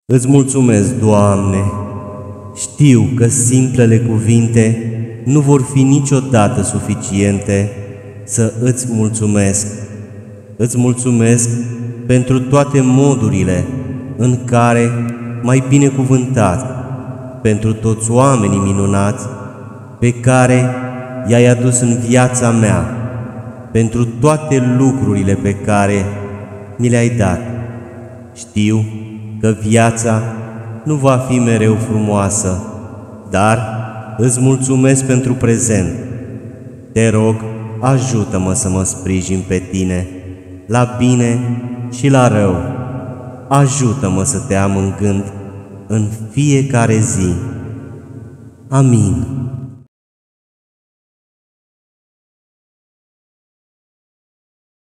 Îți mulțumesc, Doamne, știu că simplele cuvinte nu vor fi niciodată suficiente să îți mulțumesc. Îți mulțumesc pentru toate modurile în care m-ai binecuvântat, pentru toți oamenii minunați pe care i-ai adus în viața mea, pentru toate lucrurile pe care mi le-ai dat. Știu că viața nu va fi mereu frumoasă, dar îți mulțumesc pentru prezent. Te rog, ajută-mă să mă sprijin pe Tine, la bine și la rău. Ajută-mă să Te am în gând în fiecare zi. Amin.